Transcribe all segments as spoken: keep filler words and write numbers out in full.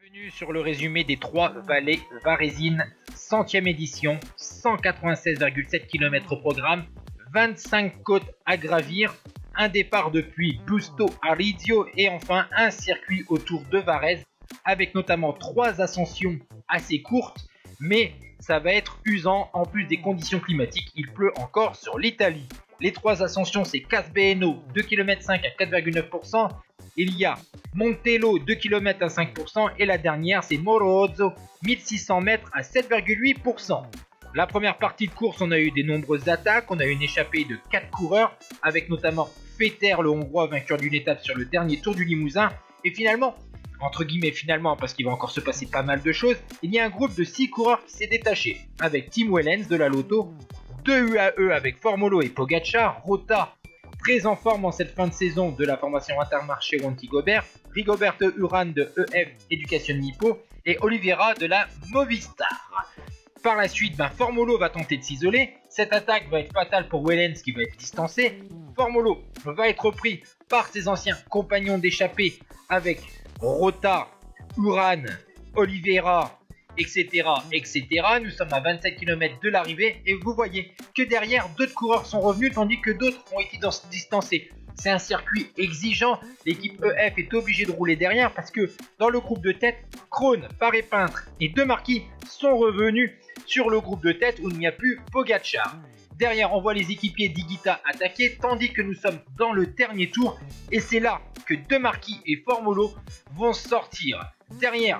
Bienvenue sur le résumé des trois vallées varésines, centième édition, cent quatre-vingt-seize virgule sept kilomètres au programme, vingt-cinq côtes à gravir, un départ depuis Busto à Rizzio et enfin un circuit autour de Varèse avec notamment trois ascensions assez courtes, mais ça va être usant en plus des conditions climatiques, il pleut encore sur l'Italie. Les trois ascensions, c'est Casbeno, deux virgule cinq kilomètres à quatre virgule neuf pour cent. Il y a Montello, deux kilomètres à cinq pour cent. Et la dernière, c'est Morozzo, mille six cents mètres à sept virgule huit pour cent. La première partie de course, on a eu des nombreuses attaques. On a eu une échappée de quatre coureurs, avec notamment Fetter, le Hongrois, vainqueur d'une étape sur le dernier Tour du Limousin. Et finalement, entre guillemets finalement, parce qu'il va encore se passer pas mal de choses, il y a un groupe de six coureurs qui s'est détaché, avec Tim Wellens de la Lotto, deux U A E avec Formolo et Pogacar, Rota très en forme en cette fin de saison de la formation Intermarché Wanty-Gobert, Rigoberto Urán de E F Education Nippo et Oliveira de la Movistar. Par la suite, ben, Formolo va tenter de s'isoler, cette attaque va être fatale pour Wellens qui va être distancé, Formolo va être repris par ses anciens compagnons d'échappée avec Rota, Urán, Oliveira, etc, et cetera. Nous sommes à vingt-sept kilomètres de l'arrivée et vous voyez que derrière, d'autres coureurs sont revenus tandis que d'autres ont été distancés. C'est un circuit exigeant, l'équipe E F est obligée de rouler derrière parce que dans le groupe de tête, Krohn, Paré-Peintre et De Marquis sont revenus sur le groupe de tête où il n'y a plus Pogacar. Derrière, on voit les équipiers d'Higuita attaquer tandis que nous sommes dans le dernier tour et c'est là que De Marquis et Formolo vont sortir. Derrière,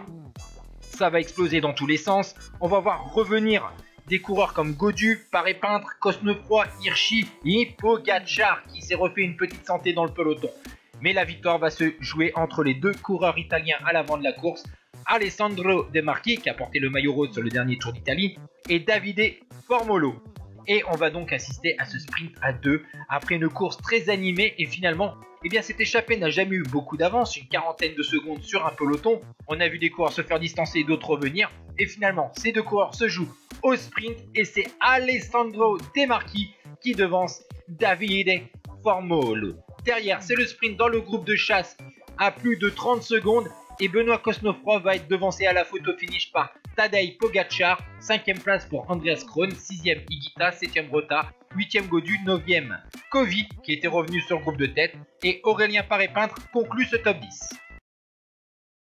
ça va exploser dans tous les sens. On va voir revenir des coureurs comme Gaudu, Paré-Peintre, Cosnefroy, Hirschi et Pogacar qui s'est refait une petite santé dans le peloton. Mais la victoire va se jouer entre les deux coureurs italiens à l'avant de la course, Alessandro De Marquis qui a porté le maillot rose sur le dernier Tour d'Italie et Davide Formolo. Et on va donc assister à ce sprint à deux après une course très animée et finalement, eh bien cette échappée n'a jamais eu beaucoup d'avance, une quarantaine de secondes sur un peloton. On a vu des coureurs se faire distancer et d'autres revenir et finalement ces deux coureurs se jouent au sprint et c'est Alessandro De Marquis qui devance Davide Formolo. Derrière, c'est le sprint dans le groupe de chasse à plus de trente secondes et Benoît Cosnefroy va être devancé à la photo finish par Tadej Pogacar, cinquième place pour Andreas Krohn, sixième Higuita, septième Rota, huitième Gaudu, neuvième Kovi qui était revenu sur le groupe de tête et Aurélien Paré-Peintre conclut ce top dix.